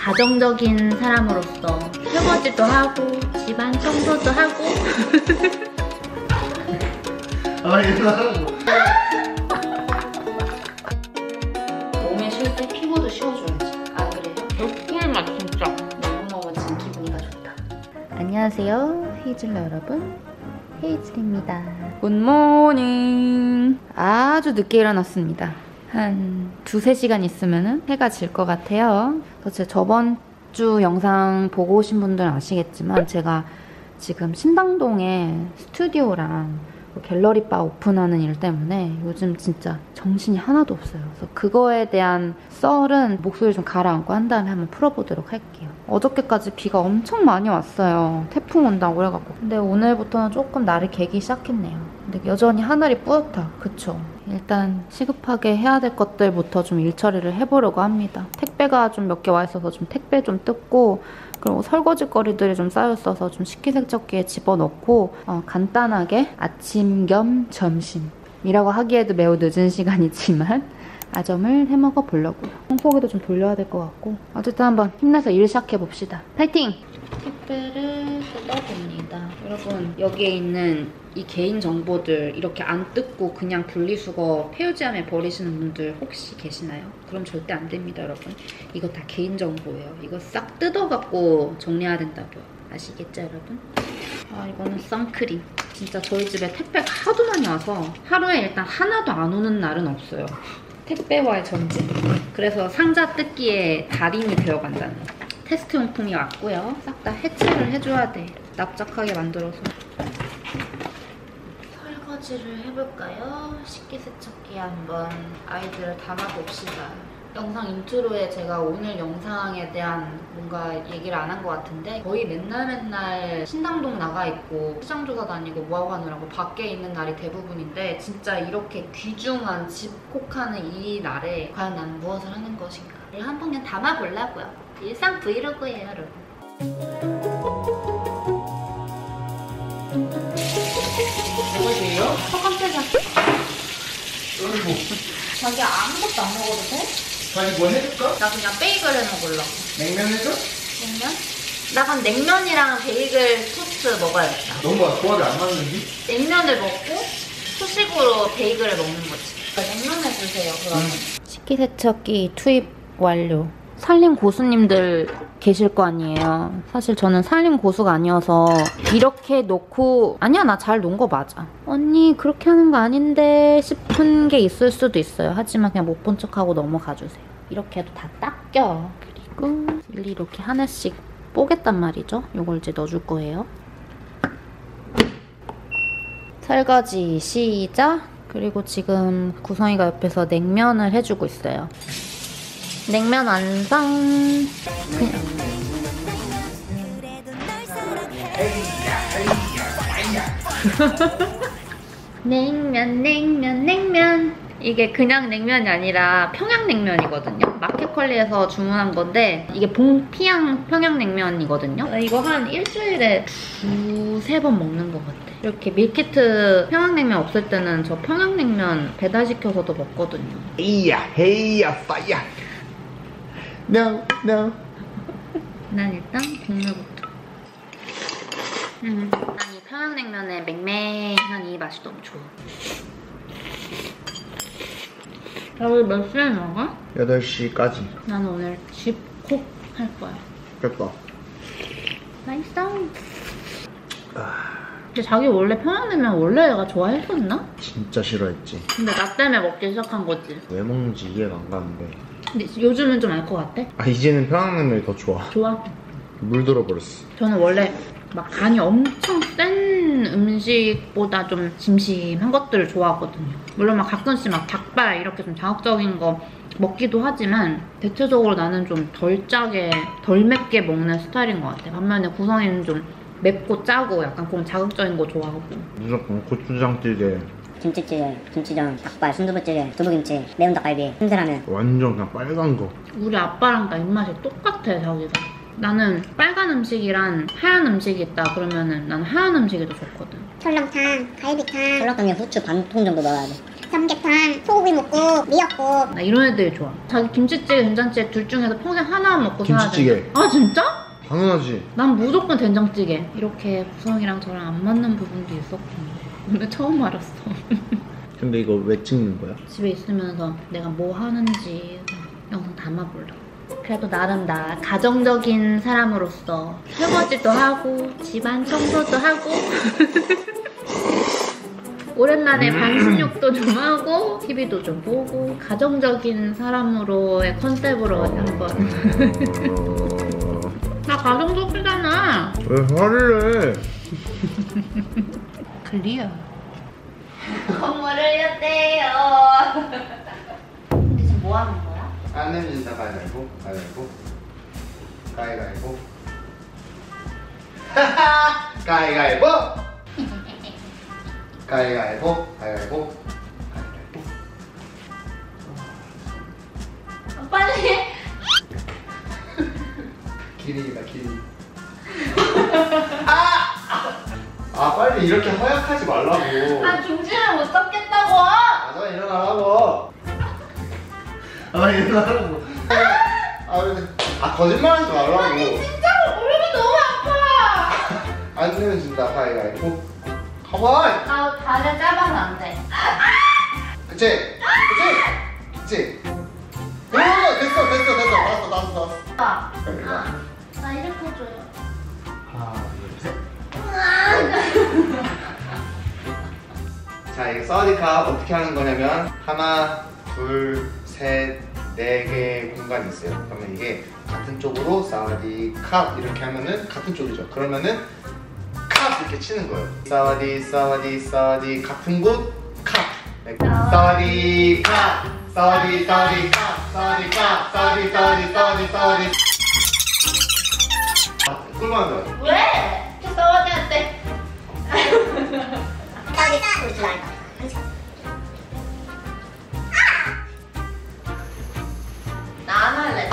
가정적인 사람으로서 설거지도 하고 집안 청소도 하고 몸에 쉴 때 피부도 쉬어줘야지. 안 그래요? 꿀맛 진짜. 너무 먹으면 진 기분이가 좋다. 안녕하세요 헤이즐러 여러분, 헤이즐입니다. 굿모닝. 아주 늦게 일어났습니다. 한 2~3시간 있으면 해가 질 것 같아요. 그래서 저번 주 영상 보고 오신 분들은 아시겠지만 제가 지금 신당동에 스튜디오랑 갤러리 바 오픈하는 일 때문에 요즘 진짜 정신이 하나도 없어요. 그래서 그거에 대한 썰은 목소리 좀 가라앉고 한 다음에 한번 풀어보도록 할게요. 어저께까지 비가 엄청 많이 왔어요. 태풍 온다고 그래갖고. 근데 오늘부터는 조금 날이 개기 시작했네요. 근데 여전히 하늘이 뿌옇다. 그쵸? 일단 시급하게 해야 될 것들부터 좀 일 처리를 해보려고 합니다. 택배가 좀 몇 개 와 있어서 좀 택배 좀 뜯고, 그리고 설거지 거리들이 좀 쌓여있어서 좀 식기세척기에 집어넣고 간단하게 아침 겸 점심이라고 하기에도 매우 늦은 시간이지만 아점을 해먹어 보려고요. 콩고기도 좀 돌려야 될 것 같고, 어쨌든 한번 힘내서 일 시작해봅시다. 파이팅! 택배를 뜯어봅니다. 여러분, 여기에 있는 이 개인정보들 이렇게 안 뜯고 그냥 분리수거 폐유지함에 버리시는 분들 혹시 계시나요? 그럼 절대 안 됩니다, 여러분. 이거 다 개인정보예요. 이거 싹 뜯어갖고 정리해야 된다고요. 아시겠죠, 여러분? 아, 이거는 선크림. 진짜 저희 집에 택배가 하도 많이 와서 하루에 일단 하나도 안 오는 날은 없어요. 택배와의 전쟁. 그래서 상자 뜯기에 달인이 되어간다는 테스트 용품이 왔고요. 싹 다 해체를 해줘야 돼. 납작하게 만들어서. 설거지를 해볼까요? 식기세척기에 한번 아이들을 담아봅시다. 영상 인트로에 제가 오늘 영상에 대한 뭔가 얘기를 안 한 것 같은데 거의 맨날 신당동 나가 있고 시장조사 다니고 뭐하고 하느라고 밖에 있는 날이 대부분인데, 진짜 이렇게 귀중한 집콕하는 이 날에 과연 나는 무엇을 하는 것인가 를 한번 그냥 담아보려고요. 일상 브이로그예요, 여러분. 뭐예요? 깜짝이야. 어이구. 자기 아무것도 안 먹어도 돼? 자기 뭐 해줄까? 나 그냥 베이글 해먹으려고. 냉면 해줘? 냉면? 나 그럼 냉면이랑 베이글 토스트 먹어야겠다. 너무 조합이 안 맞는지? 냉면을 먹고 후식으로 베이글을 먹는 거지. 냉면 해주세요, 그러면. 식기세척기 투입 완료. 살림 고수님들 계실 거 아니에요. 사실 저는 살림 고수가 아니어서 이렇게 놓고 아니야, 나 잘 놓은 거 맞아, 언니 그렇게 하는 거 아닌데 싶은 게 있을 수도 있어요. 하지만 그냥 못 본 척하고 넘어가주세요. 이렇게 해도 다 닦여. 그리고 일일이 이렇게 하나씩 뽀겠단 말이죠. 요걸 이제 넣어줄 거예요. 설거지 시작. 그리고 지금 구성이가 옆에서 냉면을 해주고 있어요. 냉면 완성. 그냥 냉면. 이게 그냥 냉면이 아니라 평양냉면이거든요. 마켓컬리에서 주문한 건데 이게 봉피양 평양냉면이거든요. 이거 한 일주일에 2~3번 먹는 것 같아. 이렇게 밀키트 평양냉면 없을 때는 저 평양냉면 배달시켜서도 먹거든요. 헤이야 파이야. No. 난 일단 국물부터. 난 이 평양냉면의 맹맹한 이 맛이 너무 좋아. 야, 우리 몇 시에 나가? 8시까지. 나는 오늘 집콕 할 거야. 됐다. 맛있어. 근데 자기 원래 평양냉면 원래 얘가 좋아했었나? 진짜 싫어했지. 근데 나 때문에 먹기 시작한 거지. 왜 먹는지 이해가 안 가는데. 근데 요즘은 좀 알 것 같아? 아, 이제는 평양냉면이 더 좋아. 좋아. 물들어 버렸어. 저는 원래 막 간이 엄청 센 음식보다 좀 심심한 것들을 좋아하거든요. 물론 막 가끔씩 막 닭발 이렇게 좀 자극적인 거 먹기도 하지만 대체적으로 나는 좀 덜 짜게, 덜 맵게 먹는 스타일인 것 같아. 반면에 구성이는 좀 맵고 짜고 약간 그런 자극적인 거 좋아하고. 무조건 고추장찌개, 김치찌개, 김치전, 닭발, 순두부찌개, 두부김치, 매운 닭갈비, 흰쌀라면. 완전 그냥 빨간 거. 우리 아빠랑 나 입맛이 똑같아, 자기가. 나는 빨간 음식이랑 하얀 음식이 있다 그러면은 나는 하얀 음식이 더 좋거든. 설렁탕, 갈비탕, 설렁탕에 후추 반 통 정도 넣어야 돼. 삼계탕, 소고기 묵국, 미역국. 나 이런 애들이 좋아. 자기 김치찌개, 된장찌개 둘 중에서 평생 하나만 먹고 살아야 돼. 김치찌개. 아 진짜? 당연하지. 난 무조건 된장찌개. 이렇게 구성이랑 저랑 안 맞는 부분도 있었군요. 오늘 처음 알았어. 근데 이거 왜 찍는 거야? 집에 있으면서 내가 뭐 하는지 영상 담아보려고. 그래도 나름 나 가정적인 사람으로서 설거지도 하고 집안 청소도 하고 오랜만에 반신욕도 좀 하고 TV도 좀 보고 가정적인 사람으로의 컨셉으로 한번. 나 가정적이잖아. 왜 화를 내? 클리어. 건물을 였대요. 근데 지금 뭐 하는 거야? 안 내면진다. 가위바위보. 가위바위보. 가위바위보. 가위바위보. 가위바위보. 가위바위보. 빨리 해. 기린이다 기린. 아 빨리 이렇게 허약하지 말라고. 아 중심을 못 잡겠다고. 아 일어나라고. 아 일어나라고. 아 거짓말하지 말라고. 아니 진짜로 무릎이 너무 아파. 안 내면 진다. 가위바위보. 가만. 나 다리를 짧아서 안 돼. 그치? 그치? 오 됐어. 나왔어. 아, 빨리 와. 나 이렇게 해줘요. 하나 둘 셋. 자, 이거 사와디캅 어떻게 하는 거냐면 하나, 둘, 셋, 네 개의 공간이 있어요. 그러면 이게 같은 쪽으로 사와디캅 이렇게 하면은 같은 쪽이죠. 그러면은 캅 이렇게 치는 거예요. 사와디 같은 곳 캅. 네. 사와디캅 사와디 꿀만 더. 왜? 이렇게 싸워야돼. 나 안 할래.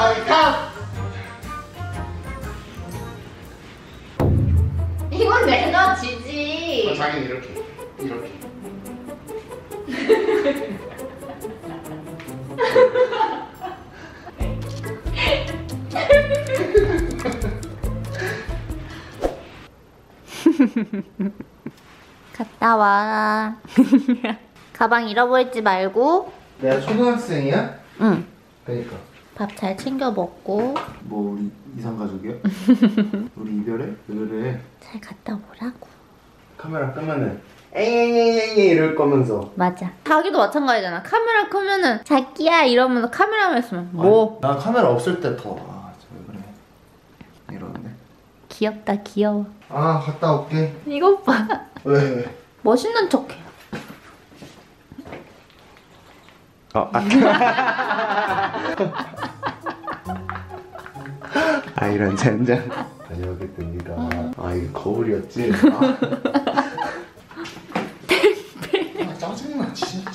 이건 내가 지지. 자기는 이렇게. 갔다 와. 가방 잃어버리지 말고. 내가 초등학생이야? 응. 그러니까. 밥 잘 챙겨 먹고. 뭐 우리 이상 가족이야? 우리 이별해? 왜 그래? 잘 갔다 오라고. 카메라 끄면은 엥엥엥엥 이럴 거면서. 맞아. 자기도 마찬가지잖아. 카메라 끄면은 자기야 이러면서 카메라만 있으면 뭐. 나 카메라 없을 때 더. 왜 그래? 이러는데. 귀엽다 귀여워. 갔다 올게. 이것 봐. 왜? 멋있는 척해. 이런 젠장. 다녀오겠던 네가. 이게 거울이었지? 짜증나 진짜.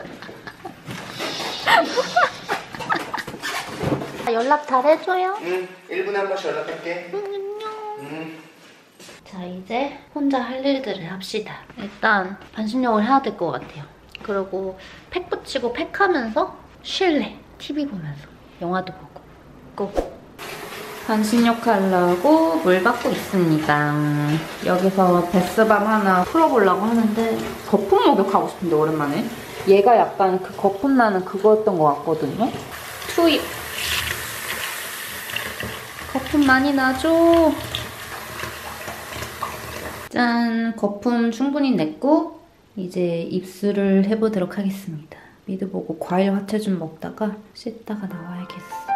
연락 잘 해줘요. 응. 1분에 한 번씩 연락할게. 안녕. 자 이제 혼자 할 일들을 합시다. 일단 반신욕을 해야 될 것 같아요. 그리고 팩 붙이고 팩하면서 쉴래. TV 보면서 영화도 보고. 고. 반신욕 하려고 물 받고 있습니다. 여기서 베스밤 하나 풀어보려고 하는데 거품 목욕하고 싶은데 오랜만에. 얘가 약간 그 거품 나는 그거였던 것 같거든요. 투입. 거품 많이 나죠? 짠! 거품 충분히 냈고 이제 입술을 해보도록 하겠습니다. 미드 보고 과일 화채 좀 먹다가 씻다가 나와야겠어.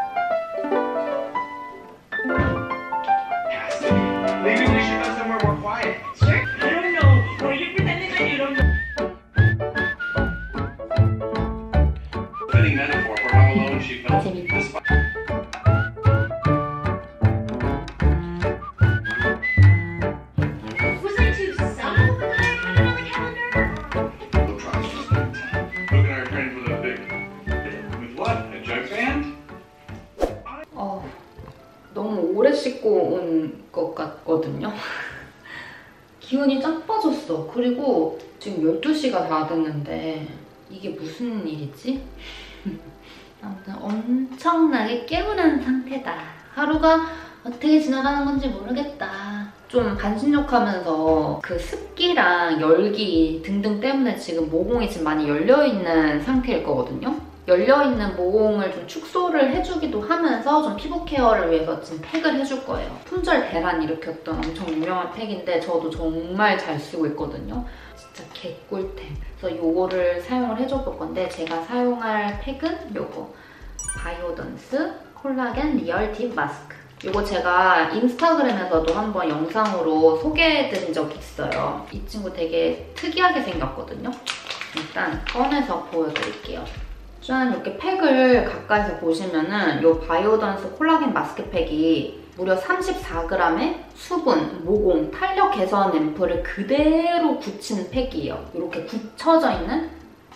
Maybe we should go somewhere more quiet. I don't know. Well, you're pretending like you don't know. Fitting metaphor for how alone she felt. 재밌다. Was I too subtle with what I had on the calendar? We'll try something. Look at our friend with a big... With what? A jug band? 너무 오래 씻고 온 것 같거든요. 기운이 쫙 빠졌어. 그리고 지금 12시가 다 됐는데 이게 무슨 일이지? 아무튼 엄청나게 개운한 상태다. 하루가 어떻게 지나가는 건지 모르겠다. 좀 반신욕하면서 그 습기랑 열기 등등 때문에 지금 모공이 지금 많이 열려있는 상태일 거거든요. 열려있는 모공을 좀 축소를 해주기도 하면서 좀 피부 케어를 위해서 지금 팩을 해줄 거예요. 품절 대란 일으켰던 엄청 유명한 팩인데 저도 정말 잘 쓰고 있거든요. 진짜 개꿀템. 그래서 요거를 사용을 해줘 볼 건데 제가 사용할 팩은 요거 바이오던스 콜라겐 리얼 딥 마스크. 이거 제가 인스타그램에서도 한번 영상으로 소개해드린 적이 있어요. 이 친구 되게 특이하게 생겼거든요. 일단 꺼내서 보여드릴게요. 짠! 이렇게 팩을 가까이서 보시면은 이 바이오던스 콜라겐 마스크팩이 무려 34g의 수분, 모공, 탄력 개선 앰플을 그대로 굳힌 팩이에요. 이렇게 굳혀져 있는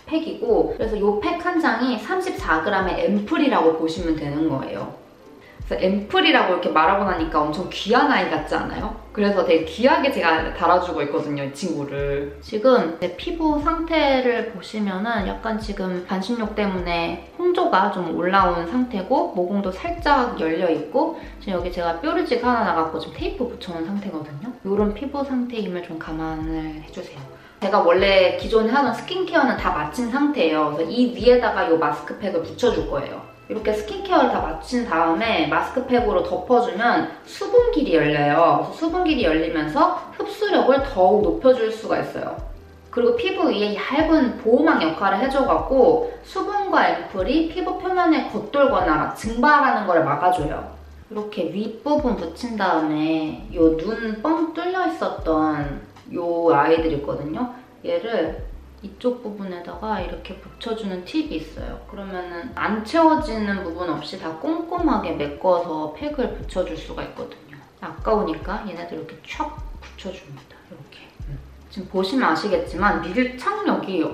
팩이고 그래서 이 팩 한 장이 34g의 앰플이라고 보시면 되는 거예요. 그래서 앰플이라고 이렇게 말하고 나니까 엄청 귀한 아이 같지 않아요? 그래서 되게 귀하게 제가 달아주고 있거든요, 이 친구를. 지금 제 피부 상태를 보시면은 약간 지금 반신욕 때문에 홍조가 좀 올라온 상태고 모공도 살짝 열려있고 지금 여기 제가 뾰루지가 하나 나갖고 지금 테이프 붙여놓은 상태거든요. 이런 피부 상태임을 좀 감안을 해주세요. 제가 원래 기존에 하던 스킨케어는 다 마친 상태예요. 그래서 이 위에다가 이 마스크팩을 붙여줄 거예요. 이렇게 스킨케어를 다 마친 다음에 마스크팩으로 덮어주면 수분길이 열려요. 그래서 수분길이 열리면서 흡수력을 더욱 높여줄 수가 있어요. 그리고 피부 위에 얇은 보호막 역할을 해줘갖고 수분과 앰플이 피부 표면에 겉돌거나 막 증발하는 걸 막아줘요. 이렇게 윗부분 붙인 다음에 이 눈 뻥 뚫려 있었던 이 아이들 있거든요. 얘를 이쪽 부분에다가 이렇게 붙여주는 팁이 있어요. 그러면은 안 채워지는 부분 없이 다 꼼꼼하게 메꿔서 팩을 붙여줄 수가 있거든요. 아까우니까 얘네들 이렇게 촥 붙여줍니다. 이렇게. 지금 보시면 아시겠지만 밀착력이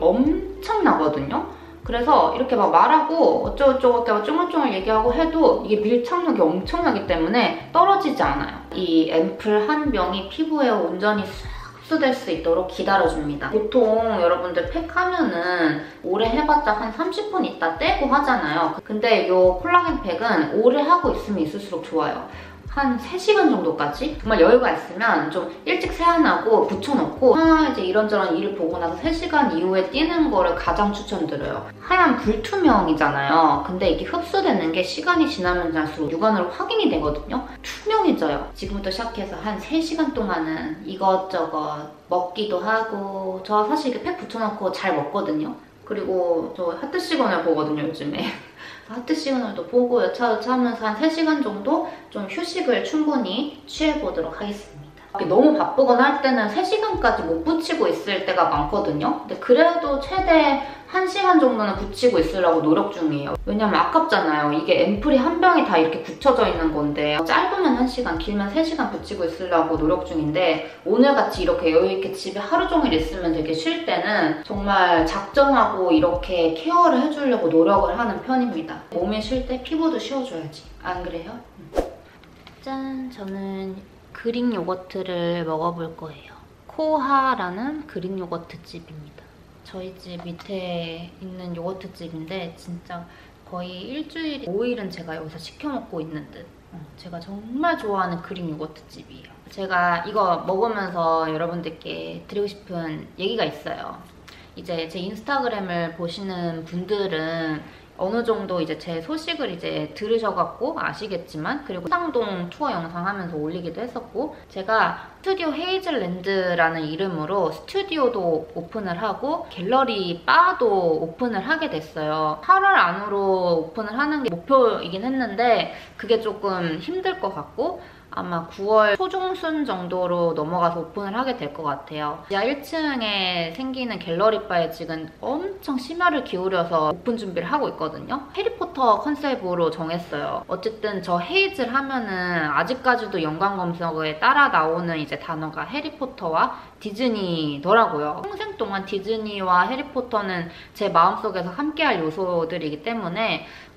엄청나거든요. 그래서 이렇게 막 말하고 어쩌고저쩌고 쫑글쫑글 얘기하고 해도 이게 밀착력이 엄청나기 때문에 떨어지지 않아요. 이 앰플 한 병이 피부에 온전히 흡수될 수 있도록 기다려줍니다. 보통 여러분들 팩 하면은 오래 해봤자 한 30분 있다 떼고 하잖아요. 근데 이 콜라겐 팩은 오래 하고 있으면 있을수록 좋아요. 한 3시간 정도까지? 정말 여유가 있으면 좀 일찍 세안하고 붙여놓고 이제 이런저런 일을 보고 나서 3시간 이후에 띄는 거를 가장 추천드려요. 하얀 불투명이잖아요. 근데 이게 흡수되는 게 시간이 지나면 지날수록 육안으로 확인이 되거든요. 투명해져요. 지금부터 시작해서 한 3시간 동안은 이것저것 먹기도 하고 저 사실 이렇게 팩 붙여놓고 잘 먹거든요. 그리고 저 하트 시그널 보거든요, 요즘에. 하트 시그널도 보고 여차여차 하면서 한 3시간 정도 좀 휴식을 충분히 취해보도록 하겠습니다. 너무 바쁘거나 할 때는 3시간까지 못 붙이고 있을 때가 많거든요. 근데 그래도 최대 1시간 정도는 붙이고 있으려고 노력 중이에요. 왜냐면 아깝잖아요. 이게 앰플이 한 병이 다 이렇게 굳혀져 있는 건데 짧으면 1시간, 길면 3시간 붙이고 있으려고 노력 중인데 오늘같이 이렇게 여유있게 집에 하루 종일 있으면 되게 쉴 때는 정말 작정하고 이렇게 케어를 해주려고 노력을 하는 편입니다. 몸이 쉴 때 피부도 쉬어줘야지. 안 그래요? 짠! 저는 그릭 요거트를 먹어볼 거예요. 코하라는 그릭 요거트 집입니다. 저희 집 밑에 있는 요거트 집인데 진짜 거의 일주일에 5일은 제가 여기서 시켜 먹고 있는 듯. 제가 정말 좋아하는 그릭 요거트 집이에요. 제가 이거 먹으면서 여러분들께 드리고 싶은 얘기가 있어요. 이제 제 인스타그램을 보시는 분들은 어느 정도 이제 제 소식을 이제 들으셔갖고 아시겠지만 그리고 상동 투어 영상 하면서 올리기도 했었고 제가 스튜디오 헤이즐랜드라는 이름으로 스튜디오도 오픈을 하고 갤러리 바도 오픈을 하게 됐어요. 8월 안으로 오픈을 하는 게 목표이긴 했는데 그게 조금 힘들 것 같고 아마 9월 초중순 정도로 넘어가서 오픈을 하게 될 것 같아요. 지하 1층에 생기는 갤러리바에 지금 엄청 심혈을 기울여서 오픈 준비를 하고 있거든요. 해리포터 컨셉으로 정했어요. 어쨌든 저 헤이즐 하면은 아직까지도 연관 검색어에 따라 나오는 이제 단어가 해리포터와 디즈니더라고요. 평생 동안 디즈니와 해리포터는 제 마음속에서 함께할 요소들이기 때문에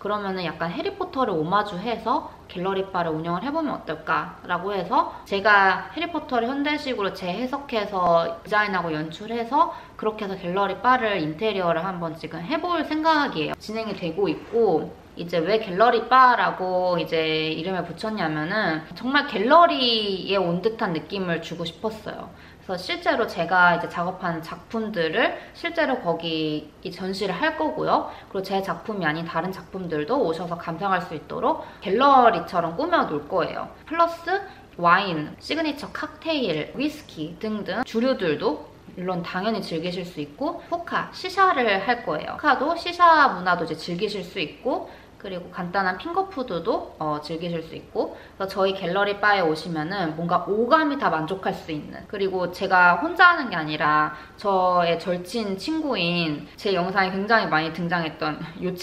그러면은 약간 해리포터를 오마주해서 갤러리 바를 운영을 해보면 어떨까라고 해서 제가 해리포터를 현대식으로 재해석해서 디자인하고 연출해서 그렇게 해서 갤러리 바를 인테리어를 한번 지금 해볼 생각이에요. 진행이 되고 있고, 이제 왜 갤러리 바라고 이제 이름을 붙였냐면은 정말 갤러리에 온 듯한 느낌을 주고 싶었어요. 그래서 실제로 제가 이제 작업한 작품들을 실제로 거기 전시를 할 거고요. 그리고 제 작품이 아닌 다른 작품들도 오셔서 감상할 수 있도록 갤러리처럼 꾸며 놓을 거예요. 플러스 와인, 시그니처 칵테일, 위스키 등등 주류들도 물론 당연히 즐기실 수 있고, 후카, 시샤를 할 거예요. 후카도 시샤 문화도 이제 즐기실 수 있고, 그리고 간단한 핑거푸드도 즐기실 수 있고, 그래서 저희 갤러리 바에 오시면은 뭔가 오감이 다 만족할 수 있는, 그리고 제가 혼자 하는 게 아니라 저의 절친 친구인 제 영상에 굉장히 많이 등장했던 이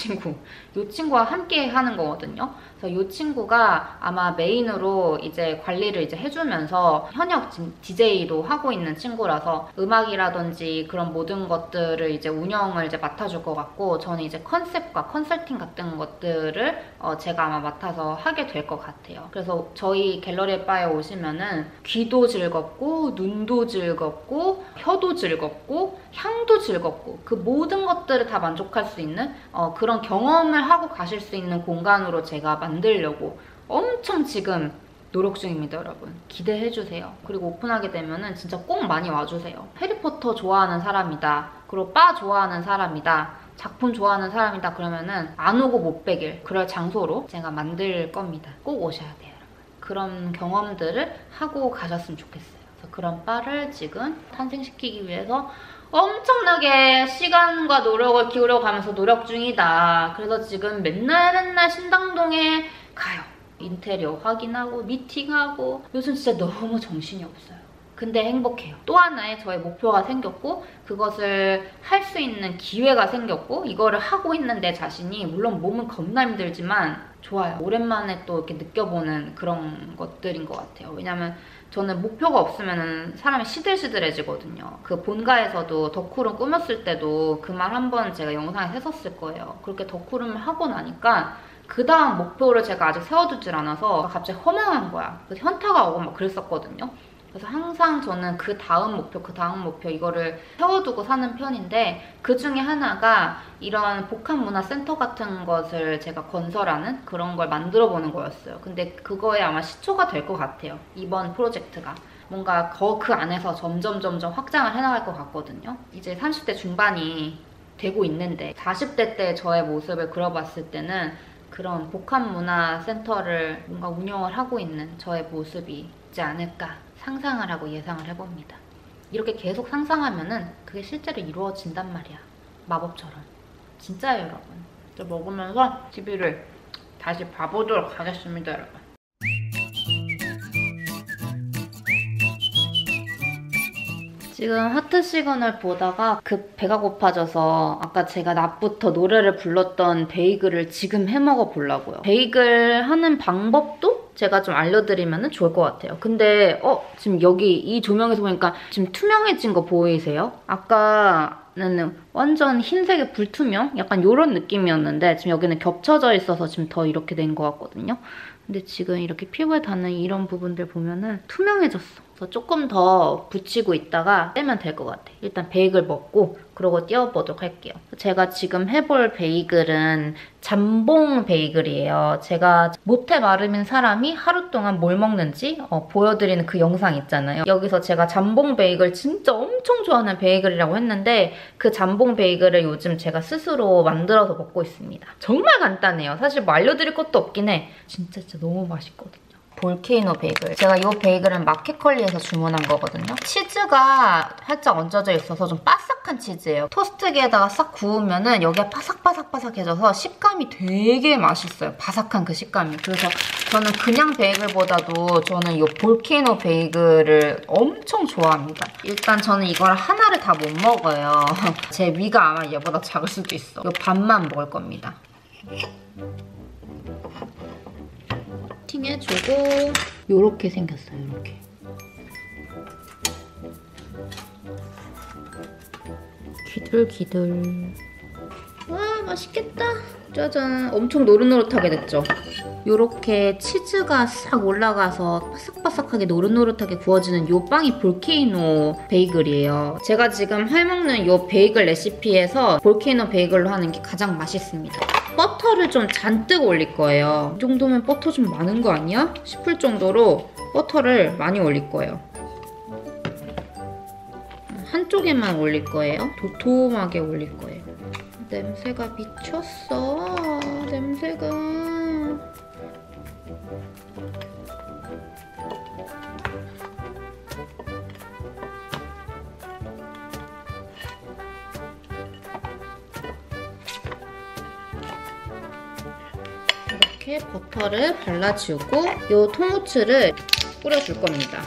친구와 함께 하는 거거든요. 그래서 이 친구가 아마 메인으로 이제 관리를 이제 해주면서 현역 DJ도 하고 있는 친구라서 음악이라든지 그런 모든 것들을 이제 운영을 이제 맡아줄 것 같고, 저는 이제 컨셉과 컨설팅 같은 것들을 제가 아마 맡아서 하게 될 것 같아요. 그래서 저희 갤러리 바에 오시면은 귀도 즐겁고, 눈도 즐겁고, 혀도 즐겁고, 향도 즐겁고, 그 모든 것들을 다 만족할 수 있는 그런 경험을 하고 가실 수 있는 공간으로 제가 만들려고 엄청 지금 노력 중입니다, 여러분. 기대해주세요. 그리고 오픈하게 되면은 진짜 꼭 많이 와주세요. 해리포터 좋아하는 사람이다, 그리고 바 좋아하는 사람이다, 작품 좋아하는 사람이다 그러면은 안 오고 못 빼길, 그럴 장소로 제가 만들 겁니다. 꼭 오셔야 돼요, 여러분. 그런 경험들을 하고 가셨으면 좋겠어요. 그래서 그런 바를 지금 탄생시키기 위해서 엄청나게 시간과 노력을 기울여가면서 노력 중이다. 그래서 지금 맨날 신당동에 가요. 인테리어 확인하고 미팅하고, 요즘 진짜 너무 정신이 없어요. 근데 행복해요. 또 하나의 저의 목표가 생겼고, 그것을 할 수 있는 기회가 생겼고, 이거를 하고 있는 내 자신이 물론 몸은 겁나 힘들지만 좋아요. 오랜만에 또 이렇게 느껴보는 그런 것들인 것 같아요. 왜냐면 저는 목표가 없으면 사람이 시들시들해지거든요. 그 본가에서도 덕후룸 꾸몄을 때도 그 말 한번 제가 영상에 했었을 거예요. 그렇게 덕후룸을 하고 나니까 그 다음 목표를 제가 아직 세워두질 않아서 갑자기 허망한 거야. 그래서 현타가 오고 막 그랬었거든요. 그래서 항상 저는 그 다음 목표 이거를 세워두고 사는 편인데, 그 중에 하나가 이런 복합문화센터 같은 것을 제가 건설하는 그런 걸 만들어보는 거였어요. 근데 그거에 아마 시초가 될 것 같아요. 이번 프로젝트가. 뭔가 그 안에서 점점 확장을 해나갈 것 같거든요. 이제 30대 중반이 되고 있는데 40대 때 저의 모습을 그려봤을 때는 그런 복합문화센터를 뭔가 운영을 하고 있는 저의 모습이 있지 않을까 상상을 하고 예상을 해봅니다. 이렇게 계속 상상하면은 그게 실제로 이루어진단 말이야. 마법처럼. 진짜예요, 여러분. 저 먹으면서 TV를 다시 봐보도록 하겠습니다, 여러분. 지금 하트 시그널 보다가 급 배가 고파져서 아까 제가 낮부터 노래를 불렀던 베이글을 지금 해먹어 보려고요. 베이글 하는 방법도 제가 좀 알려드리면 좋을 것 같아요. 근데 지금 여기 이 조명에서 보니까 지금 투명해진 거 보이세요? 아까는 완전 흰색의 불투명? 약간 이런 느낌이었는데 지금 여기는 겹쳐져 있어서 지금 더 이렇게 된 것 같거든요. 근데 지금 이렇게 피부에 닿는 이런 부분들 보면은 투명해졌어. 그래서 조금 더 붙이고 있다가 떼면 될 것 같아. 일단 베이글 먹고 그러고 띄워보도록 할게요. 제가 지금 해볼 베이글은 잠봉 베이글이에요. 제가 모태 마름인 사람이 하루 동안 뭘 먹는지 보여드리는 그 영상 있잖아요. 여기서 제가 잠봉 베이글 진짜 엄청 좋아하는 베이글이라고 했는데 그 잠봉 베이글을 요즘 제가 스스로 만들어서 먹고 있습니다. 정말 간단해요. 사실 뭐 알려드릴 것도 없긴 해. 진짜 너무 맛있거든요. 볼케이노 베이글. 제가 이 베이글은 마켓컬리에서 주문한 거거든요. 치즈가 살짝 얹어져 있어서 좀 바삭한 치즈예요. 토스트기에다가 싹 구우면은 여기가 바삭바삭바삭해져서 식감이 되게 맛있어요. 바삭한 그 식감이. 그래서 저는 그냥 베이글보다도 저는 이 볼케이노 베이글을 엄청 좋아합니다. 일단 저는 이걸 하나를 다 못 먹어요. 제 위가 아마 얘보다 작을 수도 있어. 이 반만 먹을 겁니다. 해주고 요렇게 생겼어요. 요렇게. 기들기들. 와, 맛있겠다. 짜잔, 엄청 노릇노릇하게 됐죠? 요렇게 치즈가 싹 올라가서 바삭바삭하게 노릇노릇하게 구워지는 요 빵이 볼케이노 베이글이에요. 제가 지금 해먹는 요 베이글 레시피에서 볼케이노 베이글로 하는 게 가장 맛있습니다. 버터를 좀 잔뜩 올릴 거예요. 이 정도면 버터 좀 많은 거 아니야? 싶을 정도로 버터를 많이 올릴 거예요. 한쪽에만 올릴 거예요. 도톰하게 올릴 거예요. 냄새가 미쳤어. 냄새가. 이렇게 버터를 발라주고 이 통후추를 뿌려줄 겁니다.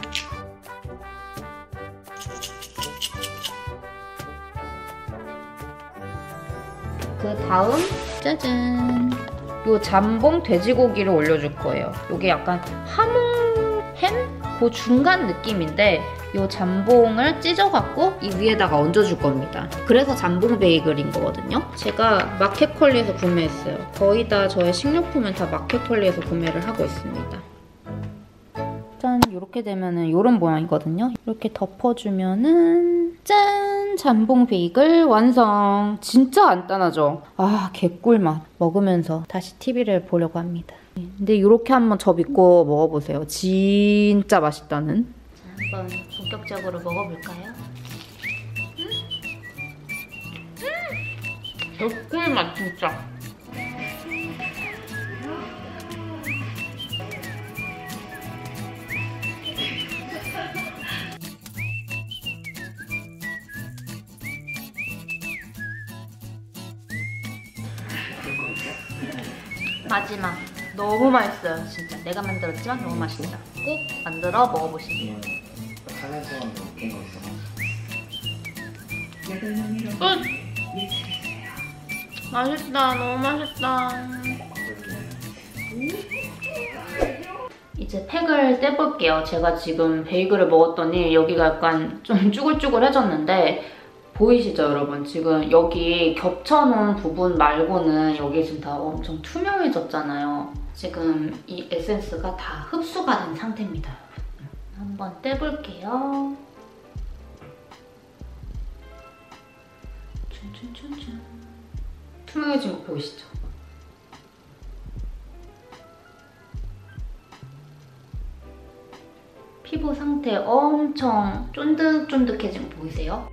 그 다음 짜잔! 요 잠봉 돼지고기를 올려줄 거예요. 요게 약간 하몽햄? 그 중간 느낌인데 요 잠봉을 찢어갖고 이 위에다가 얹어줄 겁니다. 그래서 잠봉 베이글인 거거든요. 제가 마켓컬리에서 구매했어요. 거의 다 저의 식료품은 다 마켓컬리에서 구매를 하고 있습니다. 짠! 이렇게 되면은 이런 모양이거든요. 이렇게 덮어주면은 짠! 잠봉 베이글 완성! 진짜 간단하죠? 아, 개꿀맛. 먹으면서 다시 TV를 보려고 합니다. 근데 이렇게 한번 저 믿고 먹어보세요. 진짜 맛있다는. 자, 한번 본격적으로 먹어볼까요? 개꿀맛 진짜. 마지막. 너무 맛있어요, 진짜. 내가 만들었지만 너무 맛있다. 꼭 만들어 먹어보시길. 산에서 먹은 거 있어. 끝! 맛있다, 너무 맛있다. 이제 팩을 떼볼게요. 제가 지금 베이글을 먹었더니 여기가 약간 좀 쭈글쭈글해졌는데 보이시죠, 여러분? 지금 여기 겹쳐놓은 부분 말고는 여기 지금 다 엄청 투명해졌잖아요. 지금 이 에센스가 다 흡수가 된 상태입니다. 한번 떼볼게요. 춘춘춘춘. 투명해진 거 보이시죠? 피부 상태 엄청 쫀득쫀득해진 거 보이세요?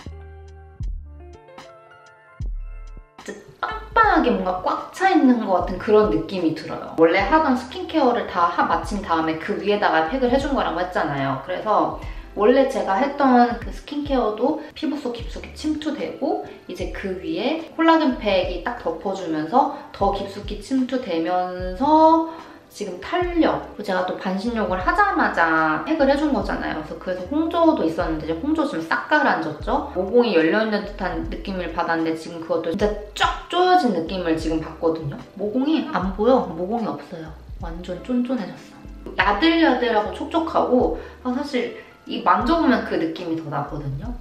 빵빵하게 뭔가 꽉 차 있는 것 같은 그런 느낌이 들어요. 원래 하던 스킨케어를 다 마친 다음에 그 위에다가 팩을 해준 거라고 했잖아요. 그래서 원래 제가 했던 그 스킨케어도 피부 속 깊숙이 침투되고 이제 그 위에 콜라겐 팩이 딱 덮어주면서 더 깊숙이 침투되면서 지금 탄력. 제가 또 반신욕을 하자마자 팩을 해준 거잖아요. 그래서 홍조도 있었는데 이제 홍조 지금 싹 가라앉았죠? 모공이 열려있는 듯한 느낌을 받았는데 지금 그것도 진짜 쫙 조여진 느낌을 지금 받거든요. 모공이 안 보여. 모공이 없어요. 완전 쫀쫀해졌어. 야들야들하고 촉촉하고 사실 이 만져보면 그 느낌이 더 나거든요.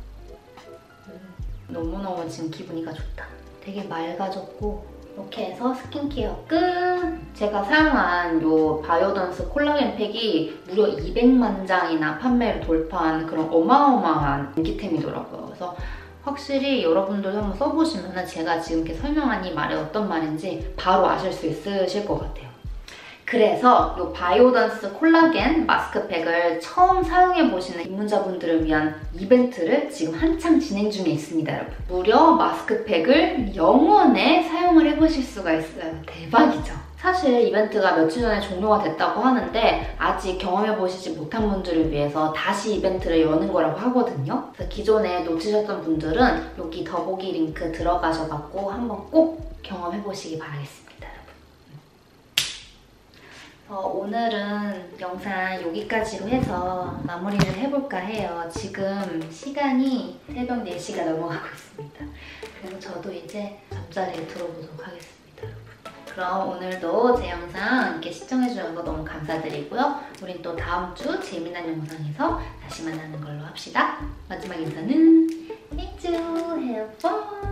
너무너무 지금 기분이가 좋다. 되게 맑아졌고 이렇게 해서 스킨케어 끝! 제가 사용한 이 바이오던스 콜라겐 팩이 무려 200만 장이나 판매를 돌파한 그런 어마어마한 인기템이더라고요. 그래서 확실히 여러분들도 한번 써보시면 제가 지금 이렇게 설명한 이 말이 어떤 말인지 바로 아실 수 있으실 것 같아요. 그래서 이 바이오던스 콜라겐 마스크팩을 처음 사용해보시는 입문자분들을 위한 이벤트를 지금 한창 진행 중에 있습니다, 여러분. 무려 마스크팩을 0원에 사용을 해보실 수가 있어요. 대박이죠? 사실 이벤트가 며칠 전에 종료가 됐다고 하는데 아직 경험해보시지 못한 분들을 위해서 다시 이벤트를 여는 거라고 하거든요. 그래서 기존에 놓치셨던 분들은 여기 더보기 링크 들어가셔서 한번 꼭 경험해보시기 바라겠습니다. 오늘은 영상 여기까지로 해서 마무리를 해볼까 해요. 지금 시간이 새벽 4시가 넘어가고 있습니다. 그래서 저도 이제 잠자리에 들어보도록 하겠습니다, 여러분. 그럼 오늘도 제 영상 이렇게 시청해주셔서 너무 감사드리고요. 우린 또 다음 주 재미난 영상에서 다시 만나는 걸로 합시다. 마지막 인사는 해주 have fun!